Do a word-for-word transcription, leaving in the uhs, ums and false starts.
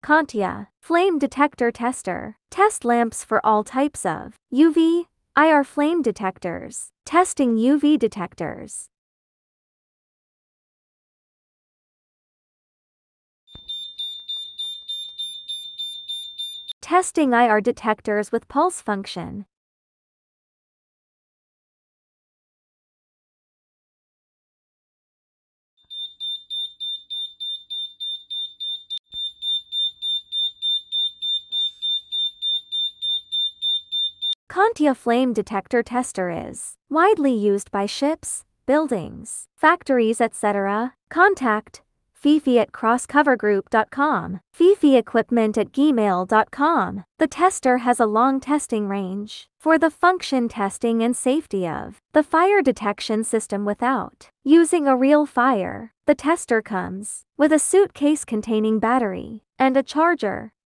Contya, flame detector tester. Test lamps for all types of U V, I R flame detectors. Testing U V detectors. Testing I R detectors with pulse function. Contya flame detector tester is widely used by ships, buildings, factories, et cetera. Contact Fifi at crosscovergroup dot com, Fifi equipment at gmail dot com. The tester has a long testing range for the function testing and safety of the fire detection system without using a real fire. The tester comes with a suitcase containing battery and a charger.